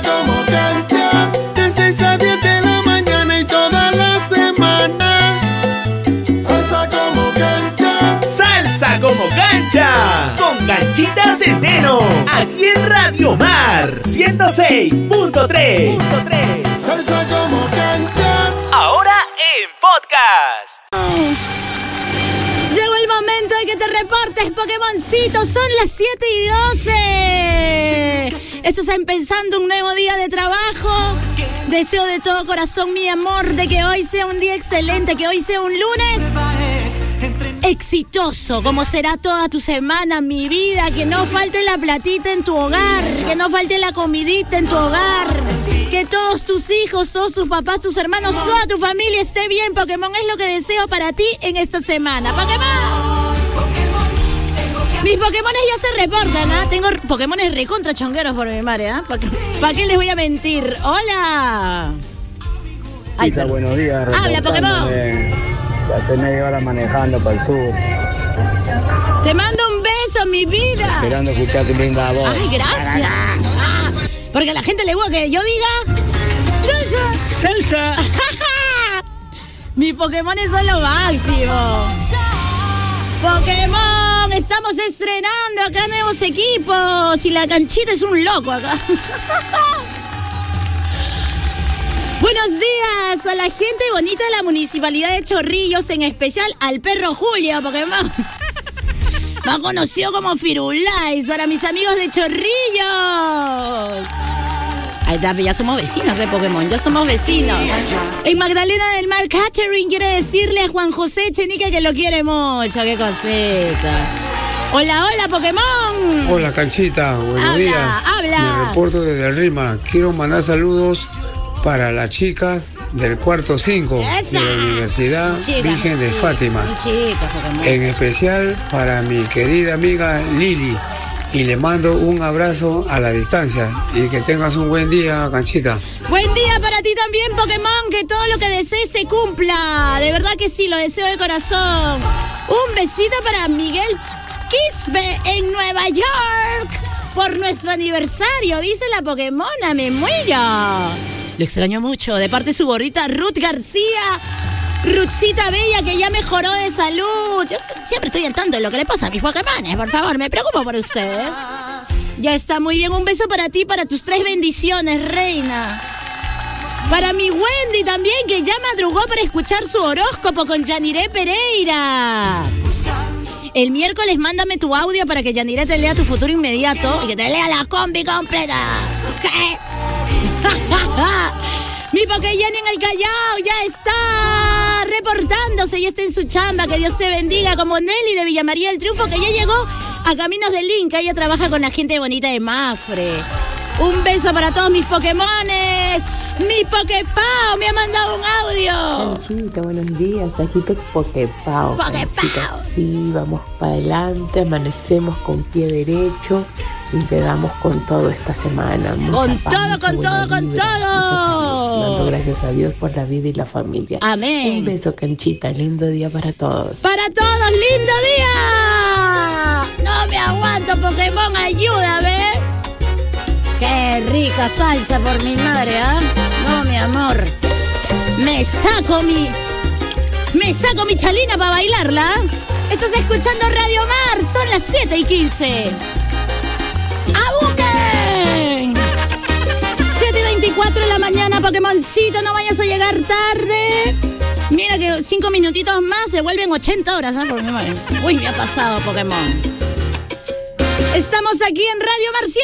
como cancha, de 6 a 10 de la mañana y toda la semana. Salsa como cancha. Salsa como cancha. Con Canchita Centeno. Aquí en Radio Mar 106.3. Salsa como cancha. Ahora en podcast. Llegó el momento de que te reportes, Pokémoncito. Son las 7:12. Estás empezando un nuevo día de trabajo. Deseo de todo corazón, mi amor, de que hoy sea un día excelente, que hoy sea un lunes exitoso, como será toda tu semana, mi vida. Que no falte la platita en tu hogar, que no falte la comidita en tu hogar, que todos tus hijos, todos tus papás, tus hermanos, toda tu familia esté bien, Pokémon. Es lo que deseo para ti en esta semana. ¡Pokémon! Mis Pokémones ya se reportan, ¿ah? Tengo Pokémones recontra chongueros por mi madre, ¿ah? ¿Para qué les voy a mentir? ¡Hola! Ay, buenos días. ¡Habla, Pokémon! Hace media hora manejando para el sur. Te mando un beso, mi vida. Esperando escuchar tu linda voz. ¡Ay, gracias! Porque a la gente le gusta que yo diga ¡Salsa! ¡Salsa! Mis Pokémones son lo máximo. Pokémon, estamos estrenando acá nuevos equipos y la Canchita es un loco acá. Buenos días a la gente bonita de la Municipalidad de Chorrillos, en especial al perro Julio, Pokémon. Más conocido como Firulais, para mis amigos de Chorrillos. Ahí está, ya somos vecinos de Pokémon, ya somos vecinos. En Magdalena del Mar, Catherine quiere decirle a Juan José Echenique que lo quiere mucho, qué cosita. Hola, hola, Pokémon. Hola, Canchita, buenos días. Habla. Me reporto desde el Rima. Quiero mandar saludos para las chicas del cuarto 5 de la Universidad Virgen de Fátima. En especial para mi querida amiga Lili. Y le mando un abrazo a la distancia. Y que tengas un buen día, Canchita. Buen día para ti también, Pokémon. Que todo lo que desees se cumpla. De verdad que sí, lo deseo de corazón. Un besito para Miguel Quispe en Nueva York. Por nuestro aniversario, dice la Pokémona. Me muero. Lo extraño mucho. De parte de su gorrita Ruth García. Ruthcita Bella, que ya mejoró de salud. Yo siempre estoy al tanto de lo que le pasa a mis Pokémones, por favor, me preocupo por ustedes. Ya está muy bien, un beso para ti, para tus 3 bendiciones, reina. Para mi Wendy también, que ya madrugó para escuchar su horóscopo con Yaniré Pereira. El miércoles mándame tu audio para que Yaniré te lea tu futuro inmediato y que te lea la combi completa. ¿Qué? Mi Pokéyen en el Callao ya está reportándose, ya está en su chamba. Que Dios te bendiga, como Nelly de Villa María del Triunfo, que ya llegó a Caminos del Inca. Ella trabaja con la gente bonita de Mafre. Un beso para todos mis Pokémones. Mi Poképao me ha mandado un audio. Canchita, buenos días. Aquí te Poképao. Canchita, sí, vamos para adelante. Amanecemos con pie derecho y te damos con todo esta semana. Con todo. Dando gracias a Dios por la vida y la familia. Amén. Un beso, Canchita. Lindo día para todos. Para todos, lindo día. No me aguanto, Pokémon, ayúdame. Qué rica salsa por mi madre, ¿ah? No, mi amor. Me saco mi chalina para bailarla. Estás escuchando Radio Mar, son las 7:15. ¡Abuquen! 7:24 de la mañana, Pokémoncito, no vayas a llegar tarde. Mira que 5 minutitos más se vuelven 80 horas, ¿ah? Por mi madre. Uy, me ha pasado, Pokémon. Estamos aquí en Radio Mar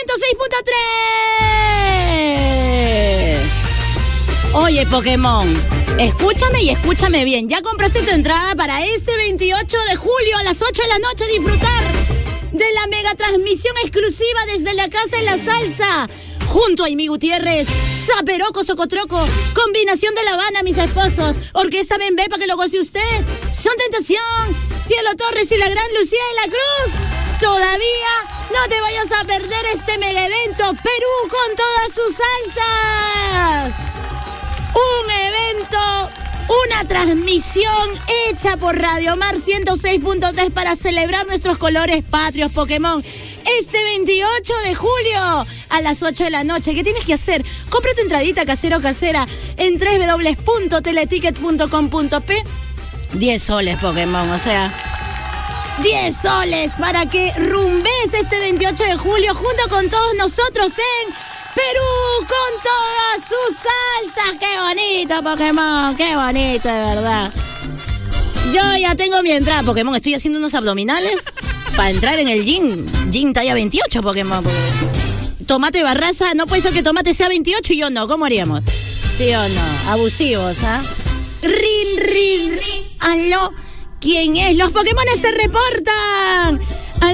106.3. Oye, Pokémon, escúchame y escúchame bien. ¿Ya compraste tu entrada para este 28 de julio a las 8 de la noche disfrutar de la mega transmisión exclusiva desde la Casa de la Salsa? Junto a Amy Gutiérrez, Zaperoco, Socotroco, Combinación de La Habana, mis esposos, Orquesta Bembé para que lo goce usted, Son Tentación, Cielo Torres y la gran Lucía de la Cruz. Todavía no te vayas a perder este mega evento Perú con todas sus salsas. Un evento, una transmisión hecha por Radio Mar 106.3 para celebrar nuestros colores patrios, Pokémon. Este 28 de julio, a las 8 de la noche. ¿Qué tienes que hacer? Compra tu entradita casero o casera en www.teleticket.com.p. 10 soles, Pokémon, o sea, 10 soles para que rumbes este 28 de julio junto con todos nosotros en Perú con toda su salsa. ¡Qué bonito, Pokémon! ¡Qué bonito, de verdad! Yo ya tengo mi entrada, Pokémon. Estoy haciendo unos abdominales para entrar en el gym talla 28, Pokémon. Tomate Barraza, no puede ser que Tomate sea 28 y yo no. ¿Cómo haríamos? ¿Sí o no? Abusivos, ¿ah? Rin. Aló, ¿quién es? Los Pokémones se reportan al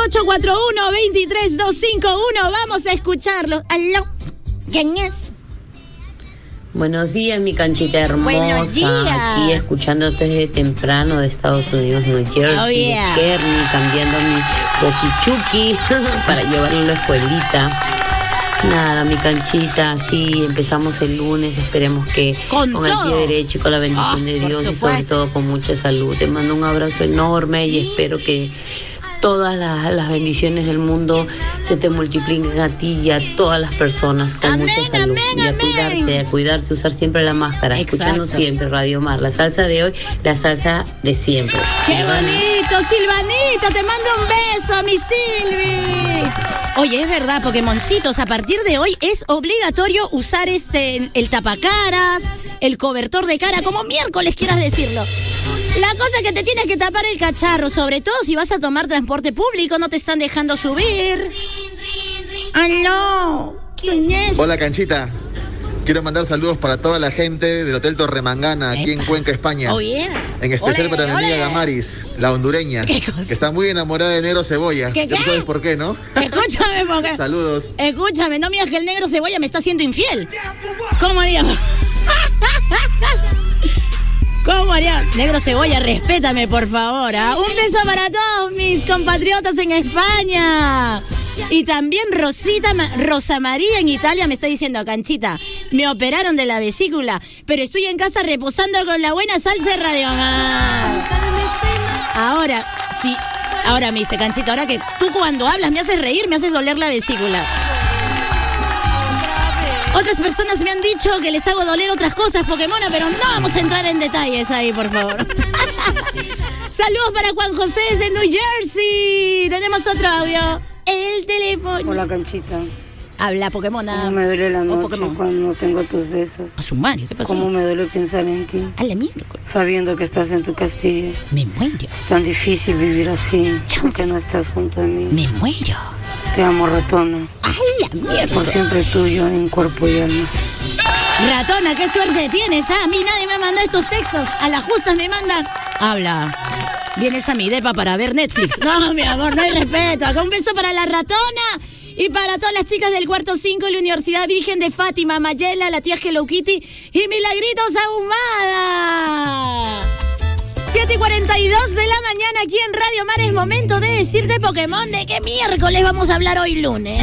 9841-23251. Vamos a escucharlos. Aló, ¿quién es? Buenos días, mi canchita hermosa. Buenos días. Aquí escuchándote desde temprano de Estados Unidos, New Jersey, Oh, yeah. de Kearney, cambiando mi walkie-talkie para llevarlo a la escuelita. Nada, mi canchita, sí, empezamos el lunes, esperemos que Con el todo. pie derecho y con la bendición de por Dios y sobre supuesto. todo con mucha salud. Te mando un abrazo enorme y espero que todas las bendiciones del mundo se te multipliquen a ti y a todas las personas con Amén, mucha salud. amén, Y a amén. cuidarse, usar siempre la máscara, escuchando Exacto. siempre Radio Mar. La salsa de hoy, la salsa de siempre. ¡Qué bonito, Silvanita! Te mando un beso, mi Silvi. Oye, es verdad, Pokémoncitos, a partir de hoy es obligatorio usar el tapacaras, el cobertor de cara, como miércoles quieras decirlo. La cosa es que te tienes que tapar el cacharro, sobre todo si vas a tomar transporte público, no te están dejando subir. ¡Aló! ¿Quién es? Hola, Canchita. Quiero mandar saludos para toda la gente del Hotel Torremangana, aquí en Cuenca, España. Oh, yeah. En especial Ole, para mi amiga ole. Damaris, la hondureña, ¿Qué cosa? que está muy enamorada de Negro Cebolla. ¿Qué, Ya tú qué? sabes por qué, ¿no? Escúchame, porque... Saludos. Escúchame, no me digas que el negro cebolla me está haciendo infiel. ¿Cómo haríamos? ¿Cómo haría? Negro cebolla, respétame, por favor. ¿Ah? Un beso para todos mis compatriotas en España. Y también Rosa María en Italia me está diciendo, Canchita, me operaron de la vesícula, pero estoy en casa reposando con la buena salsa de Radio Mar. Ahora, sí, ahora me dice, Canchita, ahora que tú cuando hablas me haces reír, me haces doler la vesícula. Otras personas me han dicho que les hago doler otras cosas, Pokémona, pero no vamos a entrar en detalles ahí, por favor. Saludos para Juan José desde New Jersey. Tenemos otro audio. El teléfono. Hola, Canchita. Habla, Pokémona. ¿Cómo me duele la noche Pokémon. cuando no tengo tus besos? A su madre, ¿qué pasó? ¿Cómo me duele pensar en ti? A la miércoles. Sabiendo que estás en tu castillo. Me muero. Es tan difícil vivir así, porque no estás junto a mí. Me muero. Te amo, ratona. A la Por miércoles. siempre tuyo en cuerpo y alma. Ratona, qué suerte tienes. A mí nadie me manda estos textos. A las justas me mandan. Habla. Vienes a mi depa para ver Netflix. No, mi amor, no hay respeto. Acá un beso para la ratona. Y para todas las chicas del cuarto 5 de la Universidad Virgen de Fátima, Mayela, la tía Hello Kitty y Milagritos Ahumada. 7:42 de la mañana aquí en Radio Mar. Es momento de decirte, Pokémon, de qué miércoles vamos a hablar hoy lunes.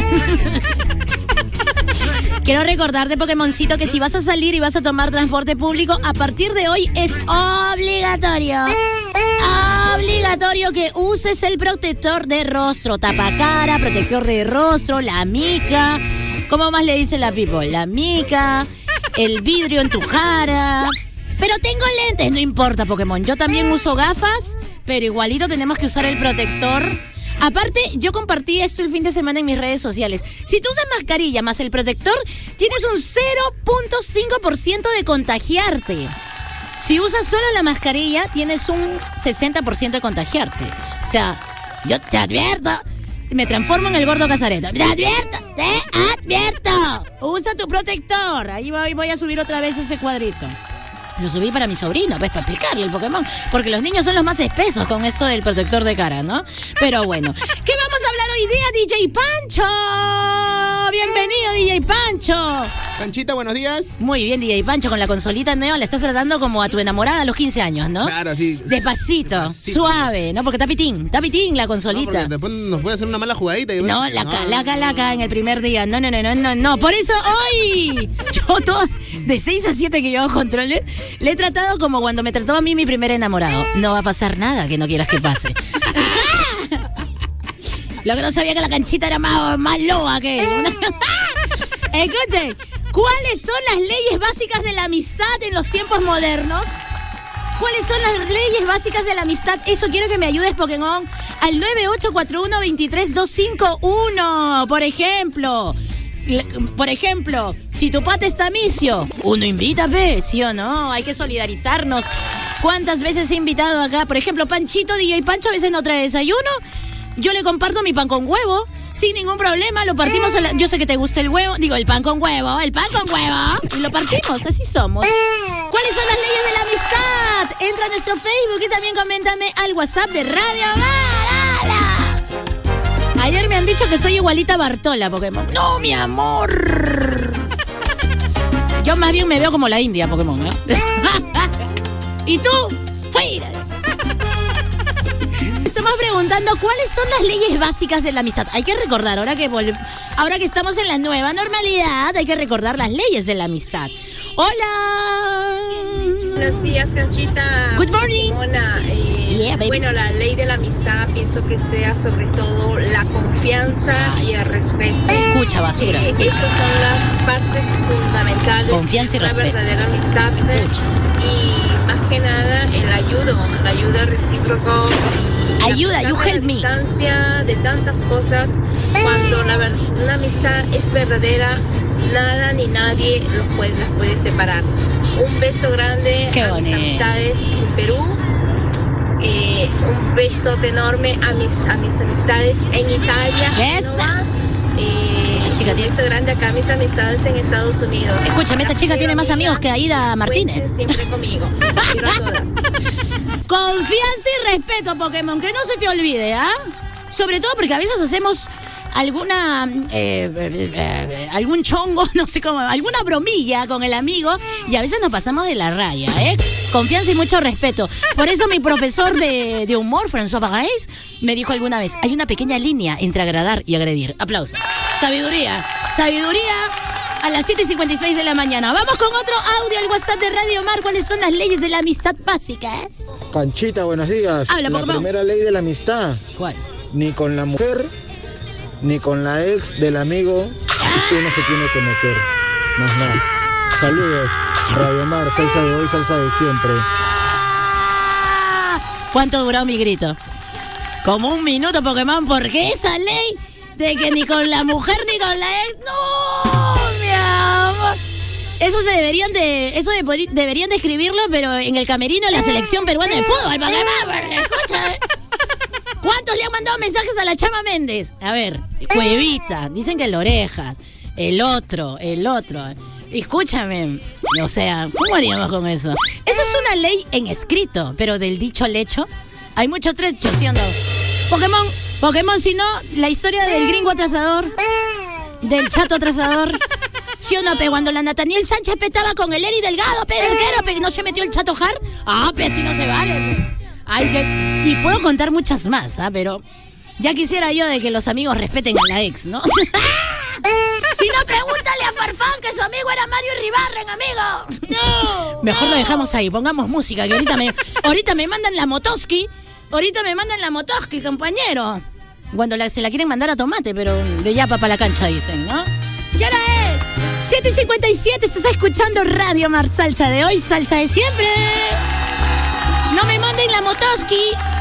Quiero recordarte, Pokémoncito, que si vas a salir y vas a tomar transporte público, a partir de hoy es obligatorio. Obligatorio que uses el protector de rostro, tapacara, protector de rostro, la mica. ¿Cómo más le dice la people? La mica, el vidrio en tu cara. Pero tengo lentes, no importa, Pokémon. Yo también uso gafas, pero igualito tenemos que usar el protector. Aparte, yo compartí esto el fin de semana en mis redes sociales. Si tú usas mascarilla más el protector, tienes un 0.5% de contagiarte. Si usas solo la mascarilla, tienes un 60% de contagiarte. O sea, yo te advierto, me transformo en el gordo Casareto. ¡Te advierto! ¡Te advierto! Usa tu protector. Ahí voy a subir otra vez ese cuadrito. Lo subí para mi sobrino, pues, para explicarle el Pokémon. Porque los niños son los más espesos con esto del protector de cara, ¿no? Pero bueno. ¿Qué vamos a hablar hoy día, DJ Pancho? Bienvenido, DJ Pancho. Canchita, buenos días. Muy bien, DJ Pancho, con la consolita nueva la estás tratando como a tu enamorada a los 15 años, ¿no? Claro, sí. Despacito, suave, ¿no? Porque está pitín la No, consolita. porque después nos puede hacer una mala jugadita. Y No, laca en el primer día. No. Por eso hoy, yo todo, de 6 a 7 que yo hago controles, le he tratado como cuando me trató a mí mi primer enamorado. No va a pasar nada que no quieras que pase. Lo que no sabía que la canchita era más loa que él. Escuchen, ¿cuáles son las leyes básicas de la amistad en los tiempos modernos? ¿Cuáles son las leyes básicas de la amistad? Eso quiero que me ayudes, Pokémon. Al 9841-23251. Por ejemplo, si tu pata está misio, uno invita, ¿ves? ¿Sí o no? Hay que solidarizarnos. ¿Cuántas veces he invitado acá? Por ejemplo, Panchito, DJ Pancho, a veces no trae desayuno. Yo le comparto mi pan con huevo. Sin ningún problema, lo partimos. Yo sé que te gusta el huevo. Digo, el pan con huevo. Y lo partimos, así somos. ¿Cuáles son las leyes de la amistad? Entra a nuestro Facebook y también coméntame al WhatsApp de Radio Mar. Ayer me han dicho que soy igualita a Bartola, Pokémon. ¡No, mi amor! Yo más bien me veo como la India, Pokémon, ¿eh? ¿Y tú? ¡Fuera! Estamos preguntando cuáles son las leyes básicas de la amistad. Hay que recordar, ahora que estamos en la nueva normalidad, hay que recordar las leyes de la amistad. ¡Hola! Buenos días, Canchita. Good morning. Hola. Bueno, la ley de la amistad pienso que sea sobre todo la confianza y el respeto. Escucha, basura. Esas son las partes fundamentales. Confianza y respeto. La verdadera amistad. Y más que nada el ayuda recíproco. Ayuda, you help me. Distancia de tantas cosas. Cuando una amistad es verdadera, nada ni nadie las puede separar. Un beso grande a mis amistades en Perú. Un besote enorme a mis amistades en Italia. Un beso grande acá a mis amistades en Estados Unidos. Escúchame, esta chica tiene más amigos que Aida Martínez. Siempre conmigo. Quiero a todas. Confianza y respeto, Pokémon, que no se te olvide, ¿ah? Sobre todo porque a veces hacemos algún chongo, no sé cómo, alguna bromilla con el amigo y a veces nos pasamos de la raya, ¿eh? Confianza y mucho respeto. Por eso mi profesor de humor, François Pagais, me dijo alguna vez, hay una pequeña línea entre agradar y agredir. Aplausos. Sabiduría a las 7:56 de la mañana. Vamos con otro audio al WhatsApp de Radio Mar. ¿Cuáles son las leyes de la amistad básicas? Canchita, buenos días. Habla, la primera ley de la amistad. ¿Cuál? Ni con la mujer, ni con la ex del amigo, usted no se tiene que meter. Más nada. Saludos, Radio Mar, salsa de hoy, salsa de siempre. ¿Cuánto duró mi grito? Como 1 minuto, Pokémon, porque esa ley de que ni con la mujer ni con la ex... ¡No, mi amor! Eso deberían de escribirlo, pero en el camerino de la selección peruana de fútbol, Pokémon, escucha. ¿Cuántos le han mandado mensajes a la Chama Méndez? A ver, Cuevita, dicen que el Orejas, el otro. Escúchame, o sea, ¿cómo haríamos con eso? Eso es una ley en escrito, pero del dicho al hecho, hay mucho trecho, ¿sí o no? Pokémon, si no, la historia del gringo atrasador, del chato atrasador, ¿sí o no? Pero cuando la Nathaniel Sánchez petaba con el Eri Delgado, pero no se metió el chato Jar, pero si no se vale. Y puedo contar muchas más, pero ya quisiera yo de que los amigos respeten a la ex, ¿no? Si no, pregúntale a Farfán que su amigo era Mario Ribarren, amigo. No. Mejor lo dejamos ahí, pongamos música, que ahorita me mandan la Motoski. Compañero. Cuando se la quieren mandar a Tomate, pero de yapa para la cancha, dicen, ¿no? ¿Qué hora es? 7:57, estás escuchando Radio Mar, salsa de hoy, salsa de siempre. No me manden la Motoski.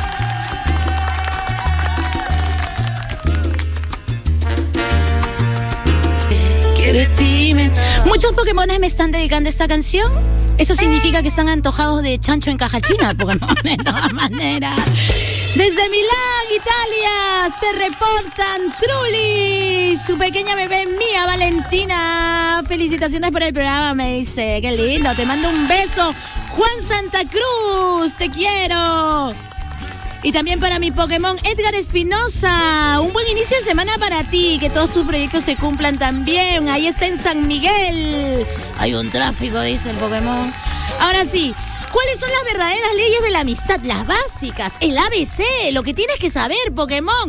Muchos Pokémones me están dedicando esta canción. Eso significa que están antojados de chancho en caja china, Pokémon, de todas maneras. Desde Milán, Italia, se reportan Trulli, su pequeña bebé mía, Valentina. Felicitaciones por el programa, me dice. Qué lindo, te mando un beso. Juan Santa Cruz, te quiero. Y también para mi Pokémon Edgar Espinosa, un buen inicio de semana para ti, que todos tus proyectos se cumplan también. Ahí está en San Miguel. Hay un tráfico, dice el Pokémon. Ahora sí, ¿cuáles son las verdaderas leyes de la amistad? Las básicas, el ABC, lo que tienes que saber, Pokémon.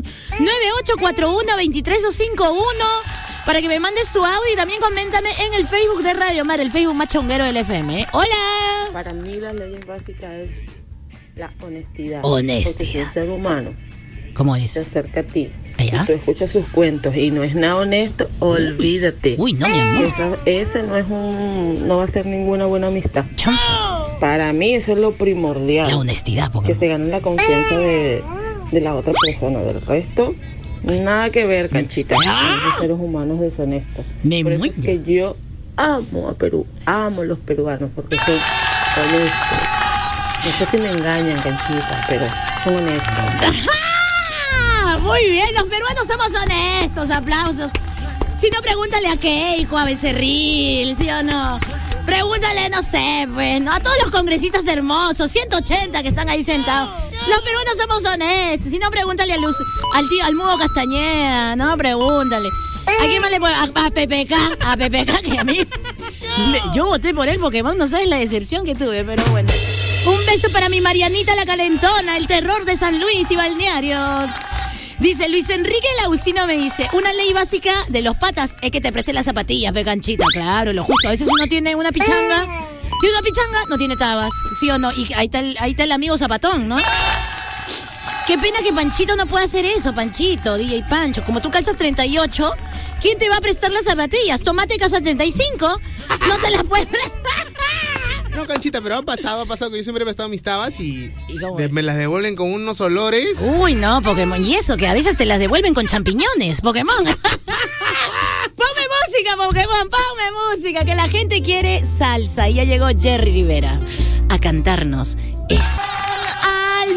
9841-23251 para que me mandes su audio y también coméntame en el Facebook de Radio Mar, el Facebook más chonguero del FM. ¡Hola! Para mí las leyes básicas es la honestidad. Honestidad. Porque si un ser humano ¿cómo es? se acerca a ti Si tú escuchas sus cuentos y no es nada honesto, olvídate. Uy, no, mi amor. Ese no va a ser ninguna buena amistad. Para mí eso es lo primordial. La honestidad, que se gane la confianza de la otra persona. Del resto, nada que ver, Canchita. Los seres humanos deshonestos. Por eso es que yo amo a Perú, amo a los peruanos, porque son honestos. No sé si me engañan, Canchita, pero son honestos. Muy bien, los peruanos somos honestos, aplausos. Si no, pregúntale a Keiko, a Becerril, ¿sí o no? Pregúntale, no sé, pues, ¿no? A todos los congresistas hermosos, 180 que están ahí sentados. Los peruanos somos honestos. Si no, pregúntale al Mudo Castañeda, ¿no? Pregúntale. ¿A quién más le puedo? A PPK, que a mí... Yo voté por él, Pokémon, no sabes la decepción que tuve, pero bueno. Un beso para mi Marianita la Calentona, el terror de San Luis y balnearios. Dice Luis Enrique Lausino, me dice, una ley básica de los patas es que te prestes las zapatillas, Canchita, claro, lo justo. A veces uno tiene una pichanga, no tiene tabas, ¿sí o no? Y ahí está el amigo zapatón, ¿no? Qué pena que Panchito no pueda hacer eso, Panchito, DJ Pancho. Como tú calzas 38, ¿quién te va a prestar las zapatillas? Tomate calza 35, no te las puedes prestar. No, Canchita, pero ha pasado que yo siempre he prestado mis tabas y me las devuelven con unos olores. Uy, no, Pokémon. Y eso, que a veces te las devuelven con champiñones, Pokémon. Ponme música, Pokémon, ponme música, que la gente quiere salsa. Y ya llegó Jerry Rivera a cantarnos al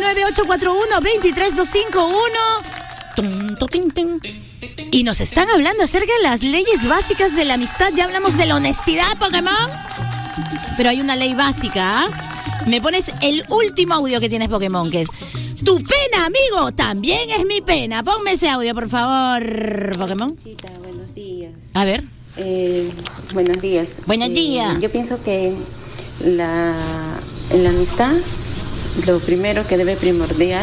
9841-23251. Y nos están hablando acerca de las leyes básicas de la amistad. Ya hablamos de la honestidad, Pokémon. Pero hay una ley básica, ¿eh? Me pones el último audio que tienes, Pokémon, que es: tu pena, amigo, también es mi pena. Ponme ese audio, por favor, Pokémon. Chita, buenos días. A ver. Buenos días. Buenos días. Yo pienso que en la amistad, lo primero que debe primordial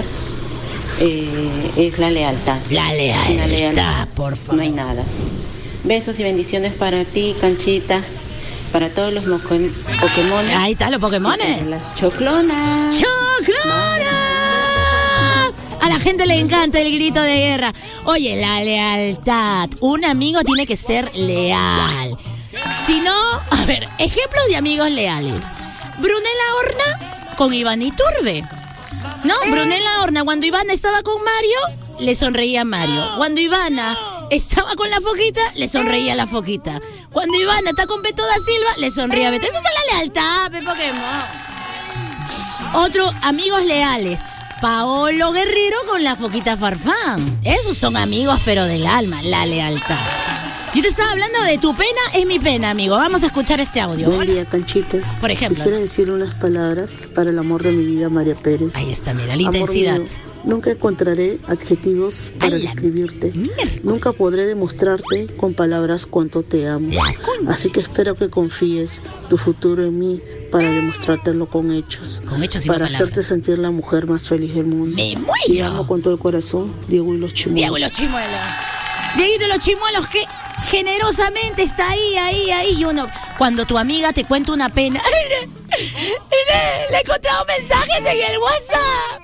es la lealtad. La lealtad, por favor. No hay nada. Besos y bendiciones para ti, Canchita. Para todos los Pokémon. Ahí están los Pokémones. Las choclonas. ¡Choclonas! A la gente le encanta el grito de guerra. Oye, la lealtad. Un amigo tiene que ser leal. Si no, a ver, ejemplos de amigos leales. Brunella Horna con Iván Iturbe. No, Brunella Horna, cuando Ivana estaba con Mario, le sonreía a Mario. Cuando Ivana estaba con la foquita, le sonreía a la foquita. Cuando Ivana está con Beto da Silva, le sonría a Beto. Eso es la lealtad, Pokémon. Otro, amigos leales. Paolo Guerrero con la foquita Farfán. Esos son amigos, pero del alma, la lealtad. Yo te estaba hablando de tu pena es mi pena, amigo. Vamos a escuchar este audio. Buen día, Canchita. Por ejemplo. Quisiera decir unas palabras para el amor de mi vida, María Pérez. Ahí está, mira, la intensidad. Mío, nunca encontraré adjetivos para describirte. Nunca podré demostrarte con palabras cuánto te amo. Así que espero que confíes tu futuro en mí para demostrártelo con hechos. Con hechos y para palabras. hacerte sentir la mujer más feliz del mundo. ¡Me muero! Te amo con todo el corazón, Diego y los Chimuelos. Diego y los Chimuelos. Dieguito y los Chimuelos que generosamente está ahí. Y uno, cuando tu amiga te cuenta una pena, le he encontrado mensajes en el WhatsApp.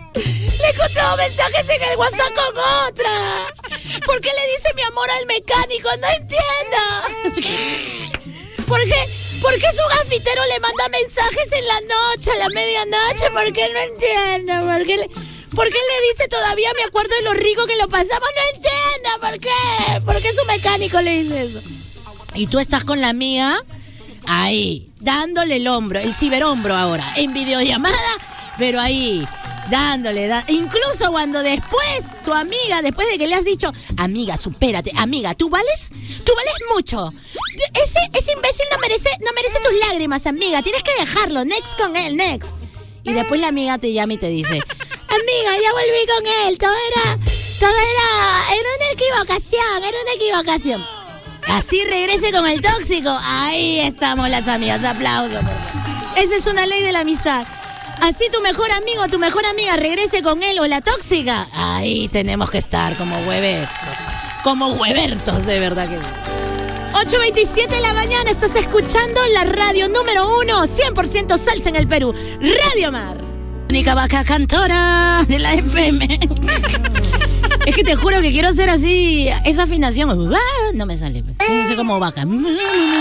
Con otra. ¿Por qué le dice mi amor al mecánico? No entiendo. ¿Por qué su gafitero le manda mensajes en la noche, a la medianoche? ¿Por qué? No entiendo. ¿Por qué le dice todavía me acuerdo de lo rico que lo pasamos? No entiendo. ¿Por qué? ¿Por qué su mecánico le dice eso? Y tú estás con la amiga ahí, dándole el hombro, el ciberhombro ahora, en videollamada, pero ahí, dándole. Incluso cuando después, tu amiga, después de que le has dicho, amiga, supérate, amiga, tú vales mucho. Ese imbécil no merece tus lágrimas, amiga, tienes que dejarlo, next con él, next. Y después la amiga te llama y te dice, amiga, ya volví con él, todo era una equivocación. Así regrese con el tóxico. Ahí estamos las amigas, aplausos. Esa es una ley de la amistad. Así tu mejor amigo, tu mejor amiga regrese con él o la tóxica. Ahí tenemos que estar como huevertos, de verdad que. 8:27 de la mañana, estás escuchando la radio número 1, 100% salsa en el Perú, Radio Mar. Única vaca cantora de la FM. Es que te juro que quiero hacer así, esa afinación. No me sale, pues. No sé cómo vaca. ¡Pokémones!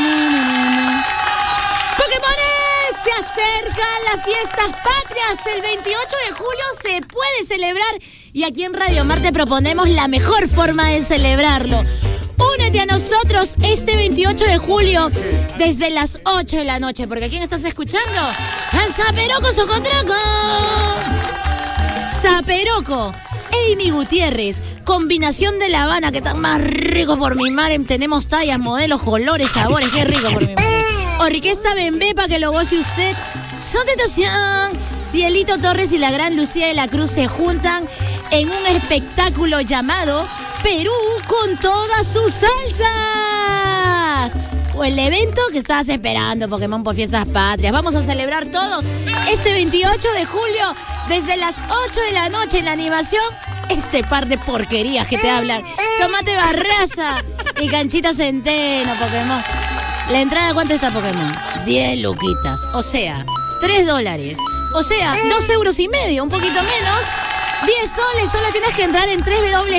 Se acercan las fiestas patrias. El 28 de julio se puede celebrar. Y aquí en Radio Mar te proponemos la mejor forma de celebrarlo. Únete a nosotros este 28 de julio desde las 8 de la noche. Porque ¿a quién estás escuchando? ¡A Zaperoco Socotraco! Zaperoco, Amy Gutiérrez, combinación de La Habana, que están más ricos por mi madre. Tenemos tallas, modelos, colores, sabores, qué rico por mi madre. Orquesta Bembé para que lo goce usted. Son Tentación. Cielito Torres y la gran Lucía de la Cruz se juntan en un espectáculo llamado Perú con todas sus salsas. O el evento que estabas esperando, Pokémon por Fiestas Patrias. Vamos a celebrar todos este 28 de julio desde las 8 de la noche en la animación. Este par de porquerías que te hablan. Tomate Barraza y Canchita Centeno, Pokémon. ¿La entrada cuánto está, Pokémon? 10 luquitas. O sea, $3. O sea, 2,5 euros, un poquito menos. 10 soles, solo tienes que entrar en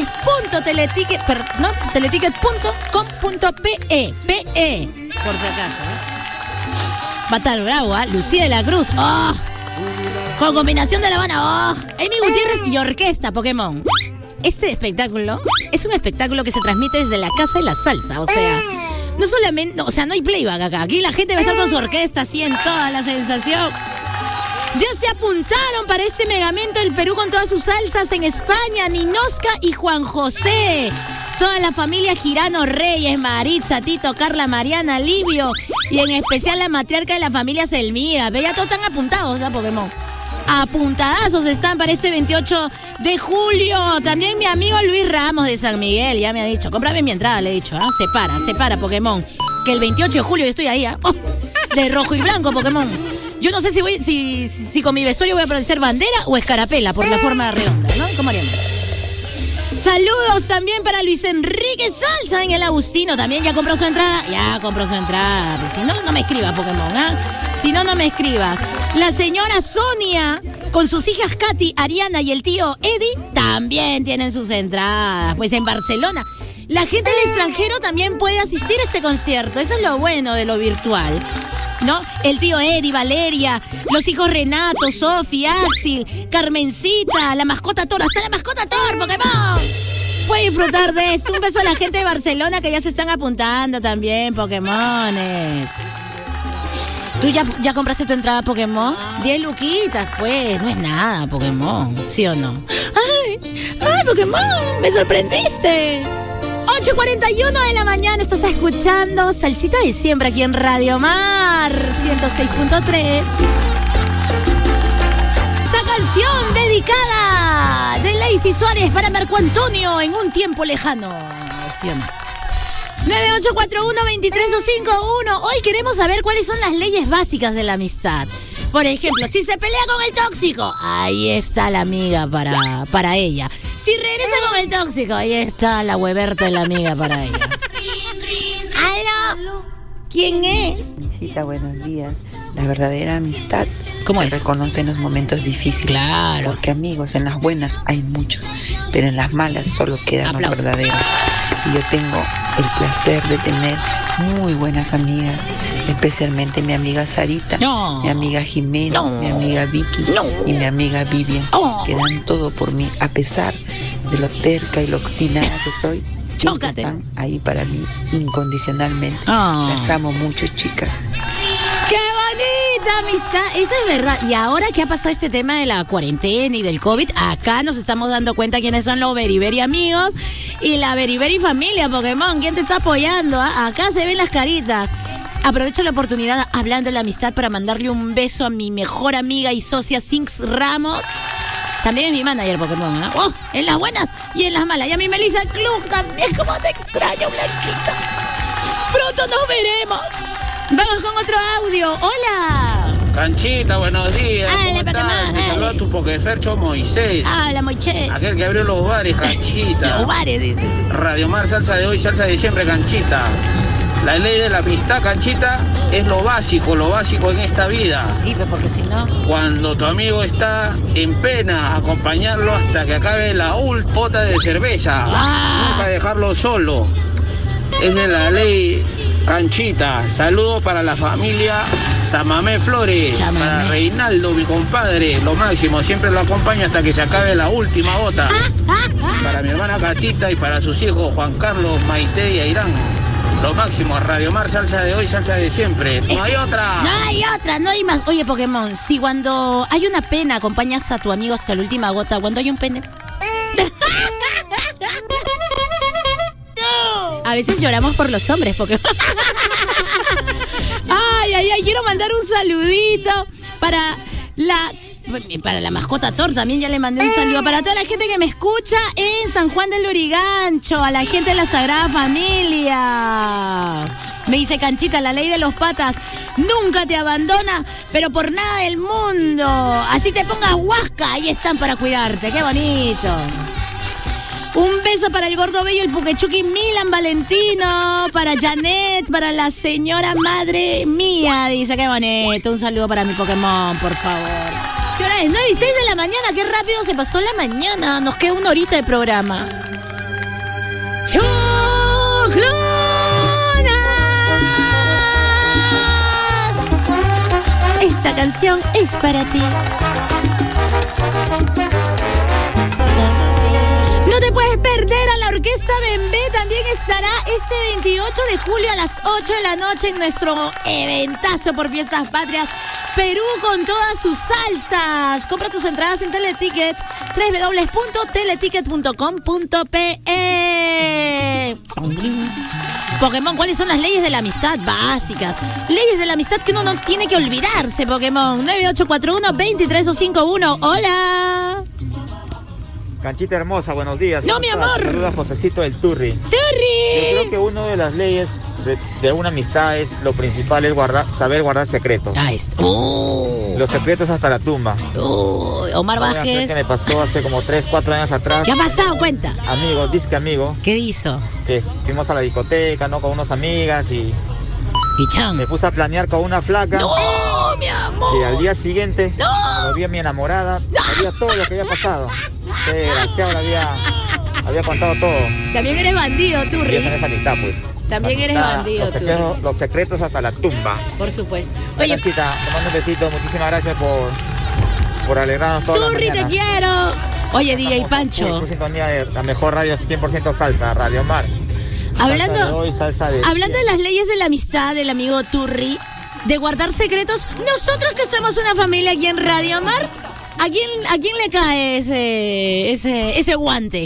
teleticket.com.pe. PE, por si acaso. Va a estar bravo, ¿eh? Lucía de la Cruz. ¡Oh! Con combinación de La Habana. ¡Oh! Amy Gutiérrez y orquesta, Pokémon. Este espectáculo es un espectáculo que se transmite desde la Casa de la Salsa. O sea, no solamente, o sea, no hay playback acá. Aquí la gente va a estar con su orquesta así en toda la sensación. Ya se apuntaron para este megamento del Perú con todas sus salsas en España, Ninosca y Juan José. Toda la familia Girano Reyes, Maritza, Tito, Carla, Mariana, Livio y en especial la matriarca de la familia Selmira. Ve, ya todos están apuntados, ¿sabes, Pokémon? Apuntadazos están para este 28 de julio. También mi amigo Luis Ramos de San Miguel ya me ha dicho, cómprame mi entrada, le he dicho, ¿ah? Separa, Pokémon. Que el 28 de julio yo estoy ahí, ¿ah? Oh, de rojo y blanco, Pokémon. Yo no sé si con mi vestuario voy a aparecer bandera o escarapela por la forma redonda, ¿no? ¿Cómo haríamos? Saludos también para Luis Enrique Salsa en el Agustino. También ya compró su entrada. Pues si no, no me escriba, Pokémon, ¿ah? Si no, no me escriba. La señora Sonia, con sus hijas Katy, Ariana y el tío Eddie, también tienen sus entradas. Pues en Barcelona. La gente del extranjero también puede asistir a este concierto. Eso es lo bueno de lo virtual, ¿no? El tío Eddie, Valeria, los hijos Renato, Sofi, Axel, Carmencita, la mascota Thor, hasta la mascota Thor, Pokémon. Puede disfrutar de esto. Un beso a la gente de Barcelona que ya se están apuntando también, Pokémones. ¿Tú ya compraste tu entrada, Pokémon? 10 luquitas, pues. No es nada, Pokémon. ¿Sí o no? ¡Ay, Pokémon! ¡Me sorprendiste! 8:41 de la mañana, estás escuchando Salsita de Siempre aquí en Radio Mar 106.3. Esa canción dedicada de Lazy Suárez para Marco Antonio en un tiempo lejano. ¿Sí o no? 9841-23251. Hoy queremos saber cuáles son las leyes básicas de la amistad. Por ejemplo, si se pelea con el tóxico, ahí está la amiga para ella. Si regresa con el tóxico, ahí está la hueverta de la amiga para ella. ¿Aló? ¿Quién es? Chica, buenos días. La verdadera amistad ¿cómo se reconoce en los momentos difíciles. Claro. Porque amigos en las buenas hay muchos, pero en las malas solo quedan los verdaderos. Y yo tengo el placer de tener muy buenas amigas, especialmente mi amiga Sarita, mi amiga Jimena, mi amiga Vicky y mi amiga Vivian, que dan todo por mí, a pesar de lo terca y lo obstinada que soy. Siempre están ahí para mí incondicionalmente. Las amo mucho, chicas. ¡Qué bonita amistad! Eso es verdad. Y ahora que ha pasado este tema de la cuarentena y del COVID, acá nos estamos dando cuenta quiénes son los Beriberi amigos y la Beriberi familia, Pokémon. ¿Quién te está apoyando? Acá se ven las caritas. Aprovecho la oportunidad, hablando de la amistad, para mandarle un beso a mi mejor amiga y socia Sinx Ramos. También es mi manager, Pokémon, ¿eh? ¡Oh! En las buenas y en las malas. Y a mi Melissa Club también. ¡Cómo te extraño, Blanquita! ¡Pronto nos veremos! Vamos con otro audio. ¡Hola! Canchita, buenos días. Hola, Pokémon. Te saluda tu Pokéfercho Moisés. Hola, Moisés. Aquel que abrió los bares, Canchita. Los bares, dice. Radio Mar, salsa de hoy, salsa de siempre, Canchita. La ley de la amistad, Canchita, es lo básico en esta vida. Sí, pero porque si no... Cuando tu amigo está en pena, acompañarlo hasta que acabe la pota de cerveza. Nunca dejarlo solo. Esa es la ley, Canchita. Saludos para la familia Samamé Flores. Para Reinaldo, mi compadre, lo máximo. Siempre lo acompaña hasta que se acabe la última bota. Para mi hermana Catita y para sus hijos Juan Carlos, Maite y Airán. Lo máximo, Radio Mar, salsa de hoy, salsa de siempre. No hay otra. No hay otra, no hay más. Oye, Pokémon, si cuando hay una pena acompañas a tu amigo hasta la última gota, cuando hay un pene... A veces lloramos por los hombres, Pokémon. Ay, quiero mandar un saludito para la mascota Thor. También ya le mandé un saludo para toda la gente que me escucha en San Juan del Lurigancho, a la gente de la Sagrada Familia. Me dice Canchita, la ley de los patas nunca te abandona, pero por nada del mundo. Así te pongas huasca, ahí están para cuidarte. Qué bonito. Un beso para el gordo bello, el Puquechuqui Milan Valentino, para Janet, para la señora madre mía. Dice, qué bonito. Un saludo para mi Pokémon, por favor. ¿Qué hora es? 9:06 de la mañana. Qué rápido se pasó la mañana. Nos queda una horita de programa. ¡Choclonas! Esta canción es para ti. No te puedes perder a la Orquesta Bembé. También estará este 28 de julio a las 8 de la noche en nuestro eventazo por Fiestas Patrias Perú con todas sus salsas. Compra tus entradas en Teleticket, www.teleticket.com.pe. Pokémon, ¿cuáles son las leyes de la amistad básicas? Leyes de la amistad que uno no tiene que olvidarse, Pokémon. 9841-23251. Hola. Canchita hermosa, buenos días. No, mi amor. Saluda a Josecito del Turri. ¡Turri! Yo creo que una de las leyes de una amistad es lo principal es saber guardar secretos. Los secretos hasta la tumba. Omar Vázquez. Que me pasó hace como 3, 4 años atrás. ¿Qué ha pasado? Cuenta. Amigo, disque amigo. ¿Qué hizo? Que fuimos a la discoteca, ¿no? Con unas amigas y me puse a planear con una flaca. ¡No, mi amor! Y al día siguiente, cuando vi a mi enamorada, sabía todo lo que había pasado. Qué desgraciado, había contado todo. También eres bandido, Turri. Y esa es amistad, pues. También eres bandido, Turri. Los secretos hasta la tumba. Por supuesto. Oye, Canchita, te mando un besito. Muchísimas gracias por alegrarnos todas las Turri, te quiero. Oye, DJ Pancho. Por sintonía de la mejor radio 100% salsa, Radio Mar. Hablando de las leyes de la amistad del amigo Turri, de guardar secretos, nosotros que somos una familia aquí en Radio Mar, ¿a quién le cae ese guante?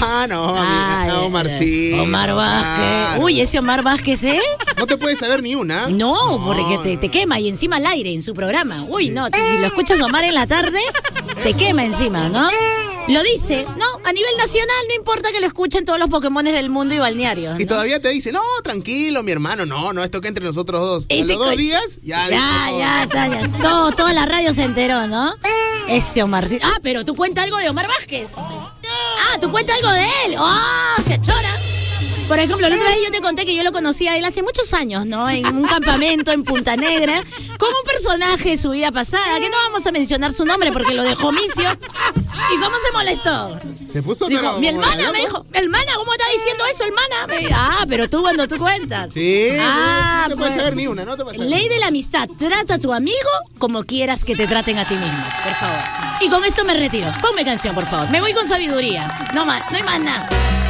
A Omarcito. Omar Vázquez. Claro. Uy, ese Omar Vázquez, ¿eh? No te puedes saber ni una. No, porque te quema y encima al aire en su programa. Uy, no, si lo escuchas Omar en la tarde, te quema encima, ¿no? Lo dice, ¿no? A nivel nacional no importa que lo escuchen todos los Pokémones del mundo y balnearios, ¿no? Y todavía te dice, no, tranquilo, mi hermano, no, esto que entre nosotros dos. A los 2 días, ya. Toda la radio se enteró, ¿no? Ese Omarcito. Ah, pero tú cuentas algo de Omar Vázquez. Tú cuentas algo de él. Se achora. Por ejemplo, la otra vez yo te conté que yo lo conocí a él hace muchos años, ¿no? En un campamento en Punta Negra, con un personaje de su vida pasada, que no vamos a mencionar su nombre porque lo dejó misio. ¿Y cómo se molestó? Se puso, dijo, pero... Mi hermana me dijo, hermana, ¿cómo está diciendo eso, hermana? Pero tú cuando tú cuentas. Sí, no te puedes saber ni una, no te puedes saber. Ley de la amistad, trata a tu amigo como quieras que te traten a ti mismo, por favor. Y con esto me retiro. Ponme canción, por favor. Me voy con sabiduría. No hay más nada.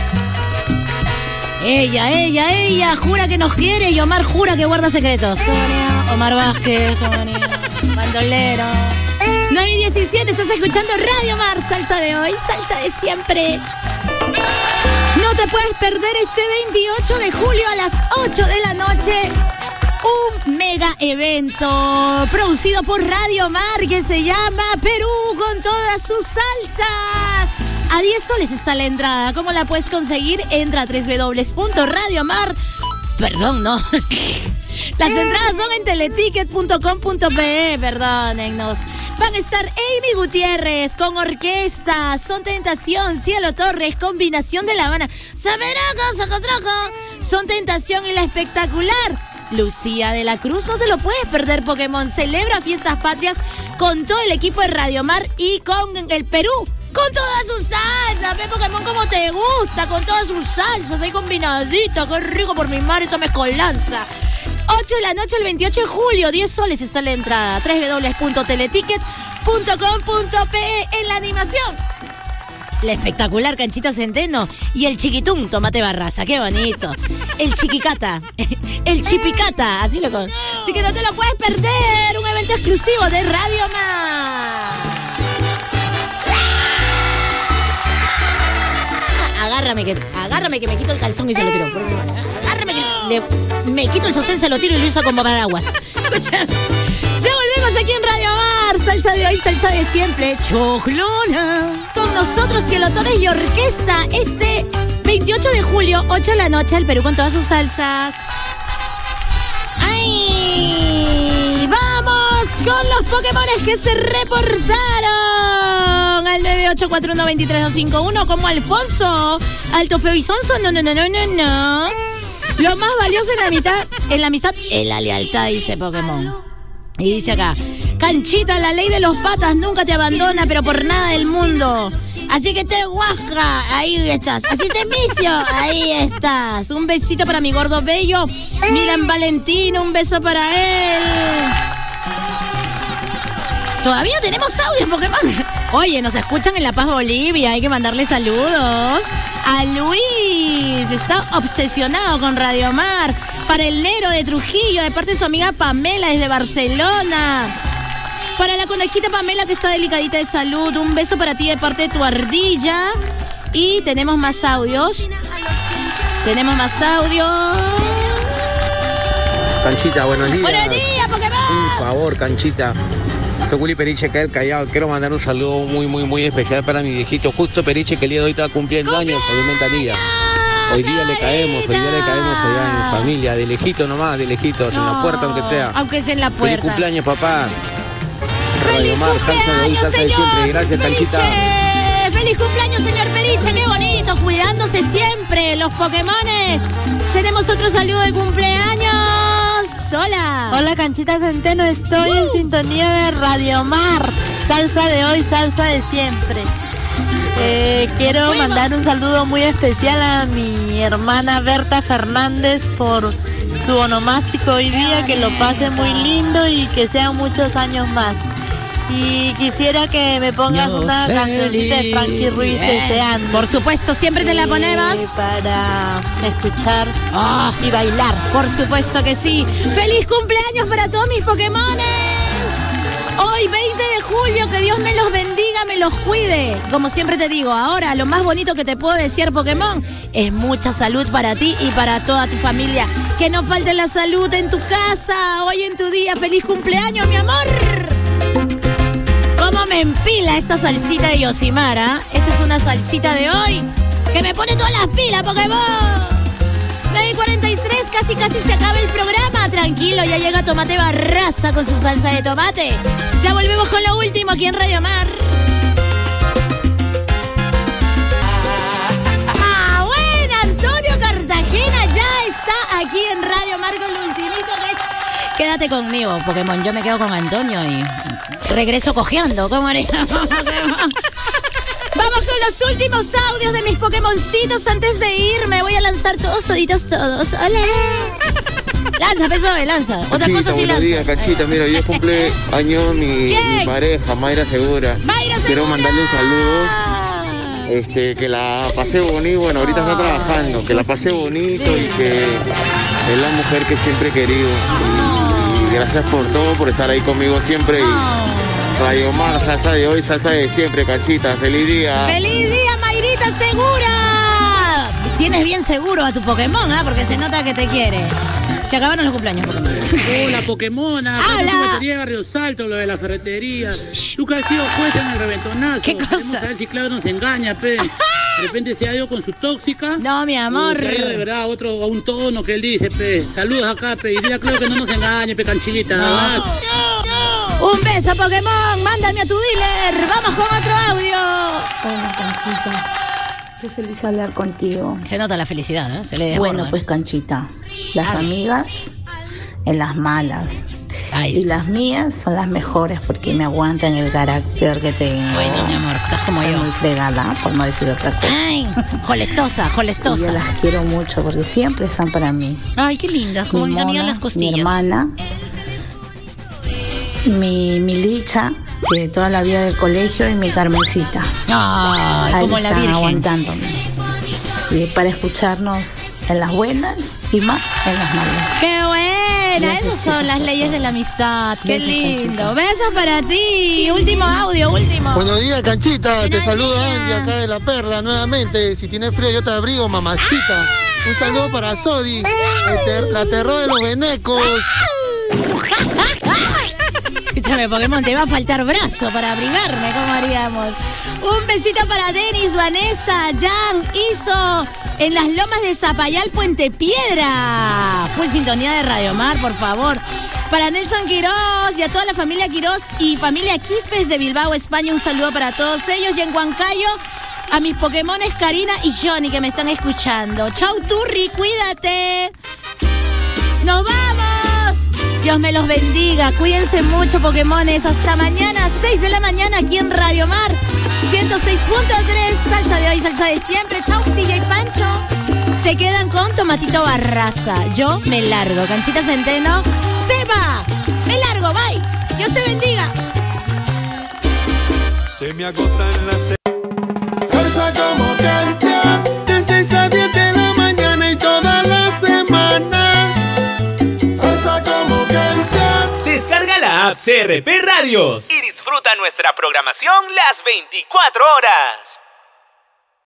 Ella jura que nos quiere y Omar jura que guarda secretos. Omar Vázquez, bandolero. 9:17, estás escuchando Radio Mar, salsa de hoy, salsa de siempre. No te puedes perder este 28 de julio a las 8 de la noche un mega evento producido por Radio Mar que se llama Perú con todas sus salsas. A 10 soles está la entrada. ¿Cómo la puedes conseguir? Entra a www.radiomar. Perdón, no. Las entradas son en teleticket.com.pe. Perdónennos. Van a estar Amy Gutiérrez con orquesta, Son Tentación, Cielo Torres, Combinación de La Habana, Saberaca, Zacatraca, son tentación y la espectacular Lucía de la Cruz. No te lo puedes perder, Pokémon. Celebra fiestas patrias con todo el equipo de Radio Mar y con el Perú. Con todas sus salsas, ve Pokémon como te gusta, con todas sus salsas, ahí combinadito, qué rico por mi madre, esa mezcolanza. 8 de la noche el 28 de julio, 10 soles está la entrada, www.teleticket.com.pe en la animación. La espectacular Canchita Centeno y el chiquitún Tomate Barraza, qué bonito. El chiquicata, el chipicata, así lo con. Así que no te lo puedes perder, un evento exclusivo de Radio Mar. Agárrame que me quito el calzón y se lo tiro. Agárrame que me quito el sostén, se lo tiro y lo uso como paraguas. Escucha. Ya volvemos aquí en Radio Mar. Salsa de hoy, salsa de siempre. Choclona. Con nosotros Cielotores y Orquesta este 28 de julio, 8 de la noche, el Perú con todas sus salsas. ¡Ay! ¡Vamos con los Pokémones que se reportaron! Al 984123251 como Alfonso. Alto, feo y sonso. No. Lo más valioso en la amistad es la lealtad, dice Pokémon. Y dice acá, Canchita, la ley de los patas nunca te abandona, pero por nada del mundo. Así que te guasca, ahí estás. Así te micio, ahí estás. Un besito para mi gordo bello, Milan Valentino, un beso para él. Todavía tenemos audio, Pokémon. Oye, nos escuchan en La Paz, Bolivia. Hay que mandarle saludos a Luis. Está obsesionado con Radio Mar. Para el Nero de Trujillo, de parte de su amiga Pamela desde Barcelona. Para la conejita Pamela, que está delicadita de salud. Un beso para ti de parte de tu ardilla. Y tenemos más audios. Canchita, buenos días. ¡Buenos días, Pokémon! Un favor, Canchita. Soy Willy Periche, que es el Callao. Quiero mandar un saludo muy especial para mi viejito Justo Periche, que el día de hoy está cumpliendo años. Hoy día le caemos allá en familia, de lejito nomás, en la puerta aunque sea. Aunque sea en la puerta. Feliz cumpleaños, papá. ¡Feliz cumpleaños, señor! Gracias, Canchita. ¡Feliz cumpleaños, señor Periche! ¡Qué bonito! Cuidándose siempre, los Pokémones. Tenemos otro saludo de cumpleaños. Hola. Hola, Canchita Centeno. Estoy en sintonía de Radio Mar. Salsa de hoy, salsa de siempre. Quiero mandar un saludo muy especial a mi hermana Berta Fernández por su onomástico hoy día, que lo pase muy lindo y que sean muchos años más. Y quisiera que me pongas una cancioncita de Frankie Ruiz, Deseando. Por supuesto, siempre te la ponemos. Para escuchar y bailar. Por supuesto que sí. ¡Feliz cumpleaños para todos mis Pokémones! Hoy, 20 de julio, que Dios me los bendiga, me los cuide. Como siempre te digo, ahora lo más bonito que te puedo decir, Pokémon, es mucha salud para ti y para toda tu familia. Que no falte la salud en tu casa, hoy en tu día. ¡Feliz cumpleaños, mi amor! ¿Cómo me empila esta salsita de Yosimara? Esta es una salsita de hoy que me pone todas las pilas, Pokémon. 9:43, casi se acaba el programa. Tranquilo, ya llega Tomate Barraza con su salsa de tomate. Ya volvemos con lo último aquí en Radio Mar. Bueno, Antonio Cartagena ya está aquí en Radio Mar con lo ultimito que es... Quédate conmigo, Pokémon. Yo me quedo con Antonio y regreso cojeando. ¿Cómo haré? Vamos con los últimos audios de mis Pokémoncitos antes de irme. Voy a lanzar todos. ¡Hola! Lanza, PSOE, lanza. Otra cosa sí lanza. Buenos días, Cachita. Mira, hoy cumple año mi pareja, Mayra Segura. Quiero mandarle un saludo. Que la pasé bonito. Bueno, ahorita está trabajando. Que la pasé bonito y que es la mujer que siempre he querido. Y gracias por todo, por estar ahí conmigo siempre. Y Radio Mar, salsa de hoy, salsa de siempre, Cachita. ¡Feliz día! ¡Feliz día, Mayrita Segura! Tienes bien seguro a tu Pokémon, porque se nota que te quiere. Se acabaron los cumpleaños, Pokémon. Hola, Pokémona. ¡Hola! De Barrio Salto, lo de la ferretería. Tú que has sido juez en el reventonazo. ¿Qué cosa? Vamos a ver si Claudio nos engaña, pe. De repente se ha ido con su tóxica. No, mi amor. Se ha ido de verdad a un tono que él dice, pe. Saludos acá, pe. Y dile a Claudio que no nos engañe, pe, Canchita. No. Un beso, Pokémon. Mándame a tu dealer. Vamos con otro audio. Hola, Canchita. Qué feliz hablar contigo. Se nota la felicidad, ¿eh? Se le desborda. Bueno, pues Canchita, las amigas en las malas. Y las mías son las mejores porque me aguantan el carácter que tengo. Bueno, mi amor, estás como soy yo. muy fregada, por no decir otra cosa. Ay, jolestosa. Y yo las quiero mucho porque siempre están para mí. Ay, qué lindas, como mis amigas las costillas. Mi hermana, mi Licha, de toda la vida del colegio, y mi Carmencita. Ay, ahí como la están Virgen. aguantándome. Y para escucharnos en las buenas y más en las malas. ¡Qué buena! Besos, Esas son las leyes de la amistad. ¡Qué Besos, lindo! Canchita. Besos para ti. Último audio, último. Buenos días, Canchita. Te saluda Andy acá de La Perla nuevamente. Si tienes frío, yo te abrigo, mamacita. Un saludo para Sodi, la terror de los venecos. Escúchame, Pokémon, te va a faltar brazo para abrigarme. ¿Cómo haríamos? Un besito para Denis, Vanessa, Jan, Iso, en las lomas de Zapayal, Puente Piedra. Full sintonía de Radio Mar, por favor. Para Nelson Quirós y a toda la familia Quirós y familia Quispes de Bilbao, España, un saludo para todos ellos. Y en Huancayo, a mis Pokémones Karina y Johnny que me están escuchando. Chau, Turri, cuídate. ¡Nos vamos! Dios me los bendiga. Cuídense mucho, Pokémones. Hasta mañana, 6 de la mañana, aquí en Radio Mar 106.3. Salsa de hoy, salsa de siempre. Chau, DJ Pancho. Se quedan con Tomatito Barraza. Yo me largo. Canchita Centeno se va. Me largo, bye. Dios te bendiga. Se me agotan las... Salsa como cancha, de 6 a 10 de la mañana y toda la semana. Salsa como cancha. Descarga la app CRP Radios y disfruta nuestra programación las 24 horas.